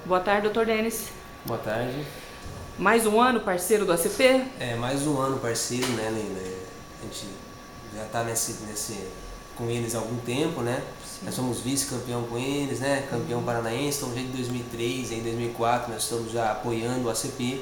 Boa tarde, doutor Denis. Boa tarde. Mais um ano parceiro do ACP? Mais um ano parceiro, né, Leila? A gente já está com eles há algum tempo, né? Sim. Nós somos vice-campeão com eles, né? Campeão paranaense, estamos desde 2003, em 2004 nós estamos já apoiando o ACP.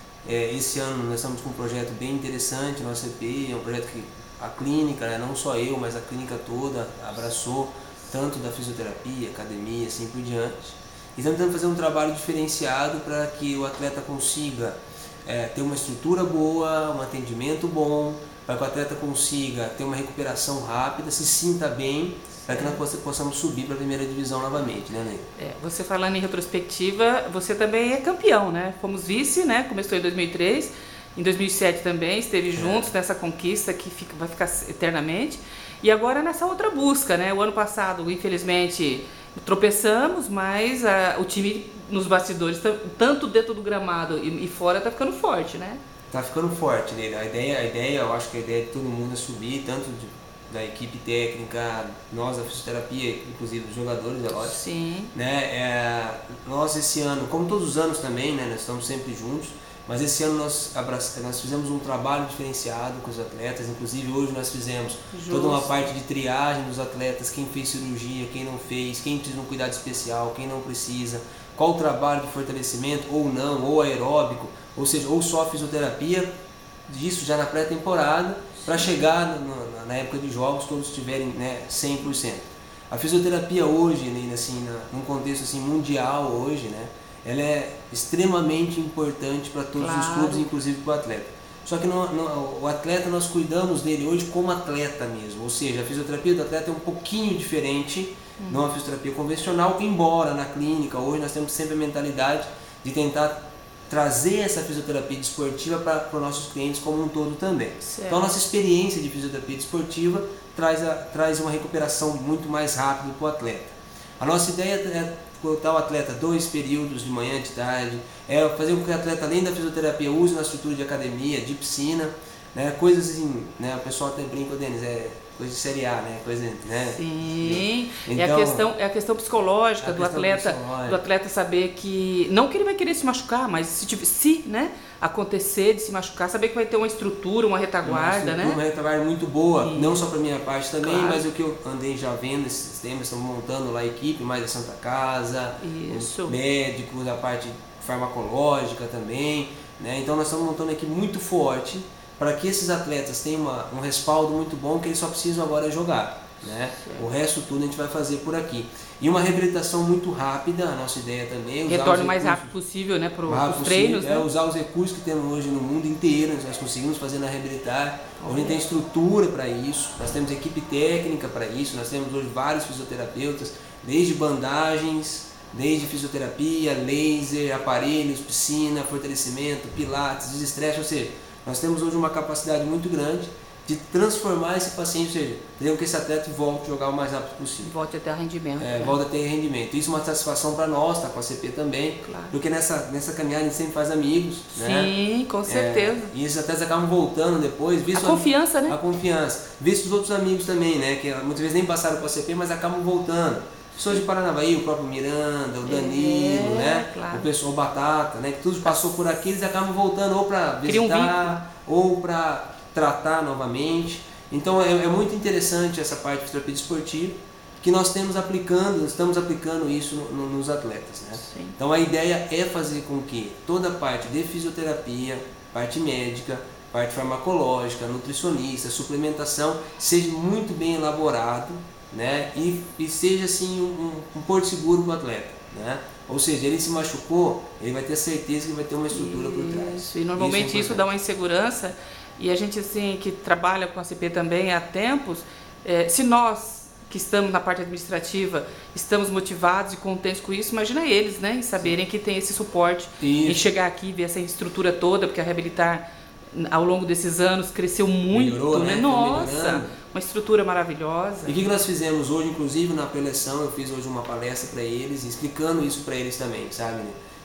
Esse ano nós estamos com um projeto bem interessante no ACP, é um projeto que a clínica, né, não só eu, mas a clínica toda abraçou, tanto da fisioterapia, academia, assim por diante. E estamos tentando fazer um trabalho diferenciado para que o atleta consiga ter uma estrutura boa, um atendimento bom, para que o atleta consiga ter uma recuperação rápida, se sinta bem, para que nós possamos subir para a primeira divisão novamente, né, Ney? Você falando em retrospectiva, você também é campeão, né? Fomos vice, né? Começou em 2003, em 2007 também, esteve juntos nessa conquista que vai ficar eternamente. E agora nessa outra busca, né? O ano passado, infelizmente, tropeçamos, mas o time nos bastidores, tanto dentro do gramado e fora, está ficando forte, né? Tá ficando forte, né? A ideia, eu acho que a ideia de todo mundo é subir, tanto da equipe técnica, nós da fisioterapia, inclusive dos jogadores, é lógico. Sim. Né? Nós esse ano, como todos os anos também, né? Nós estamos sempre juntos, mas esse ano nós fizemos um trabalho diferenciado com os atletas, inclusive hoje nós fizemos toda uma parte de triagem dos atletas, quem fez cirurgia, quem não fez, quem precisa de um cuidado especial, quem não precisa, qual o trabalho de fortalecimento ou não, ou aeróbico, ou seja, ou só fisioterapia, isso já na pré-temporada, para chegar na época de jogos todos estiverem, né, 100%. A fisioterapia hoje, assim, num contexto assim, mundial hoje, né, ela é extremamente importante para todos os clubes, inclusive para o atleta. Só que o atleta, nós cuidamos dele hoje como atleta mesmo, ou seja, a fisioterapia do atleta é um pouquinho diferente de uma fisioterapia convencional, embora na clínica hoje nós temos sempre a mentalidade de tentar trazer essa fisioterapia desportiva para os nossos clientes como um todo também. Certo. Então a nossa experiência de fisioterapia desportiva traz uma recuperação muito mais rápida para o atleta. A nossa ideia é colocar o atleta 2 períodos de manhã e de tarde, fazer com que o atleta, além da fisioterapia, use na estrutura de academia, de piscina, né, coisas assim, né, o pessoal até brinca, Denis, coisa de Série A, né, coisa, né? Sim, então, é a questão psicológica do atleta saber que, não que ele vai querer se machucar, mas se né, acontecer de se machucar, saber que vai ter uma estrutura, uma retaguarda, né? Uma retaguarda muito boa, não só para minha parte também, claro, mas o que eu andei já vendo esses temas, estamos montando lá a equipe, mais a Santa Casa, os médicos, a parte farmacológica também, né? Então nós estamos montando uma equipe muito forte, para que esses atletas tenham um respaldo muito bom, que eles só precisam agora jogar, né? O resto tudo a gente vai fazer por aqui. E uma reabilitação muito rápida, a nossa ideia também. Retorno o mais rápido possível, né, para os treinos. Né? Usar os recursos que temos hoje no mundo inteiro, nós conseguimos fazer na reabilitar. Hoje a gente tem estrutura para isso, nós temos equipe técnica para isso, nós temos hoje vários fisioterapeutas, desde bandagens, desde fisioterapia, laser, aparelhos, piscina, fortalecimento, pilates, desestresse, ou seja, nós temos hoje uma capacidade muito grande de transformar esse paciente, ou seja, queremos que esse atleta volte a jogar o mais rápido possível. Volte a ter rendimento. Volte a ter rendimento. Isso é uma satisfação para nós, tá, com a CP também, claro, porque nessa caminhada a gente sempre faz amigos. Sim, né? Com certeza. E esses atletas acabam voltando depois. Confiança, né? A confiança. Visto os outros amigos também, né, que muitas vezes nem passaram com a CP, mas acabam voltando. Pessoas de Paranavaí, o próprio Miranda, o Danilo, né? Claro. O pessoal Batata, né? Que tudo passou por aqui, eles acabam voltando ou para visitar ou para tratar novamente. Então é muito interessante essa parte de fisioterapia esportiva que nós estamos aplicando isso nos atletas, né? Sim. Então a ideia é fazer com que toda a parte de fisioterapia, parte médica, parte farmacológica, nutricionista, suplementação seja muito bem elaborado, né? E seja assim um porto seguro para o atleta, né? Ou seja, ele se machucou, ele vai ter certeza que vai ter uma estrutura por trás. E normalmente isso dá uma insegurança, e a gente assim que trabalha com a CP também há tempos, se nós que estamos na parte administrativa estamos motivados e contentes com isso, imagina eles, né, em saberem que tem esse suporte, em chegar aqui e ver essa estrutura toda, porque a Reabilitar ao longo desses anos cresceu muito, melhorou, né? Nossa, uma estrutura maravilhosa. E o que nós fizemos hoje, inclusive na preleção, eu fiz hoje uma palestra para eles, explicando isso para eles também, sabe?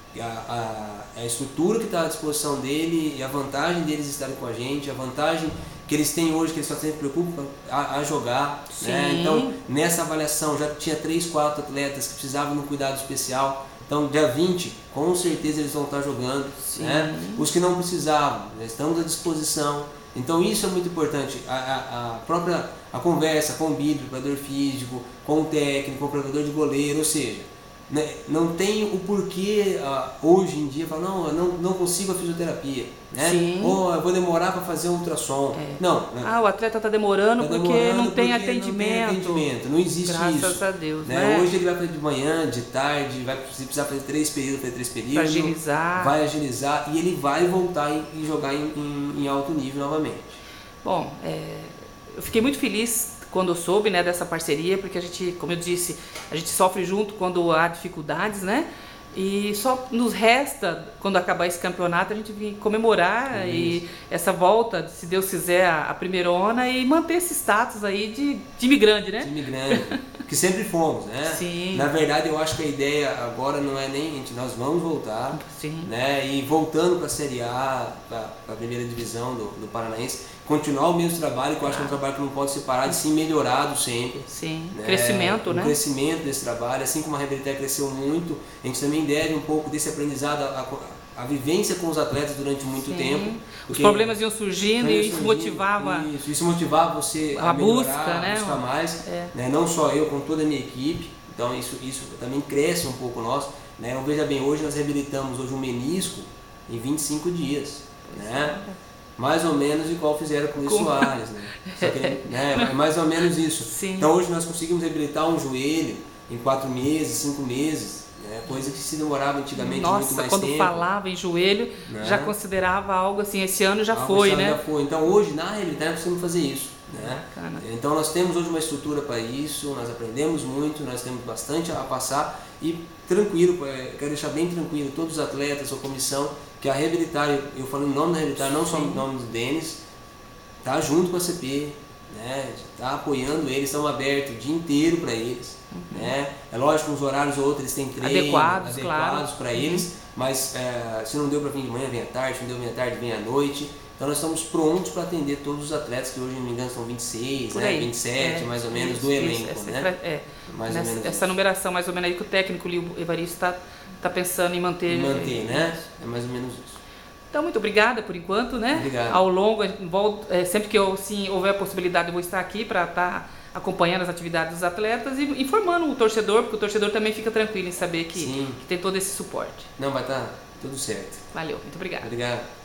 A estrutura que está à disposição dele e a vantagem deles estarem com a gente, a vantagem que eles têm hoje, que eles só se preocupam a jogar, né? Então, nessa avaliação já tinha 3, 4 atletas que precisavam de um cuidado especial. Então, dia 20, com certeza eles vão estar jogando, né? Os que não precisavam, estamos à disposição. Então, isso é muito importante. A própria conversa com o bíblico, o preparador físico, com o técnico, com o preparador de goleiro, ou seja, né, não tem o porquê hoje em dia falar, não, eu não consigo a fisioterapia, né? Ou eu vou demorar para fazer um ultrassom. Não. O atleta está demorando, porque não tem atendimento. Não existe isso. Graças a Deus, né? Hoje ele vai fazer de manhã, de tarde, vai precisar fazer 3 períodos, fazer 3 períodos. Vai agilizar e ele vai voltar e jogar em alto nível novamente. Bom, eu fiquei muito feliz quando eu soube, né, dessa parceria, porque a gente, como eu disse, a gente sofre junto quando há dificuldades, né? E só nos resta, quando acabar esse campeonato, a gente vir comemorar e essa volta, se Deus quiser, a primeirona e manter esse status aí de time grande, né? Time grande, que sempre fomos, né? Sim. Na verdade, eu acho que a ideia agora não é nem nós vamos voltar, né? E voltando para a Série A, para a primeira divisão do Paranaense, continuar o mesmo trabalho, que eu acho que é um trabalho que não pode ser parado, sim, melhorado sempre. Sim, né? Crescimento, né? O crescimento desse trabalho, assim como a Reabilitar cresceu muito, a gente também deve um pouco desse aprendizado, a vivência com os atletas durante muito tempo. Os problemas iam surgindo e isso motivava... Isso motivava você a melhorar, né? Buscar mais, né? Não só eu, com toda a minha equipe. Então isso também cresce um pouco nós. Né? Então, veja bem, hoje nós reabilitamos hoje um menisco em 25 dias. Né? Mais ou menos igual fizeram com o Luiz Soares, né? Só que, né? É mais ou menos isso. Sim. Então hoje nós conseguimos reabilitar um joelho em 4 meses, 5 meses, né? Coisa que se demorava antigamente muito mais tempo. Nossa, quando falava em joelho, né? Já considerava algo assim, esse ano já foi, né? Já foi. Então hoje na realidade nós precisamos fazer isso. Né? Então nós temos hoje uma estrutura para isso, nós aprendemos muito, nós temos bastante a passar e tranquilo, quero deixar bem tranquilo todos os atletas, a comissão, que a Reabilitar, eu falo em nome da Reabilitar, não só em nome do Denis, tá junto com a CP, né? Está apoiando eles, estão abertos o dia inteiro para eles. Né? É lógico que uns horários ou outros eles têm treino adequados para eles, mas se não deu para vir de manhã, vem à tarde, se não deu vem à tarde, vem à noite. Então nós estamos prontos para atender todos os atletas, que hoje, não me engano, são 26, né? 27 mais ou menos do elenco. Né? Mais ou menos essa numeração mais ou menos aí que o técnico Evaristo está pensando em manter. Né? É mais ou menos isso. Então, muito obrigada por enquanto, né? Obrigado. Ao longo, sempre que houver a possibilidade, eu vou estar aqui para estar acompanhando as atividades dos atletas e informando o torcedor, porque o torcedor também fica tranquilo em saber que tem todo esse suporte. Não, vai estar tudo certo. Valeu, muito obrigada. Obrigado.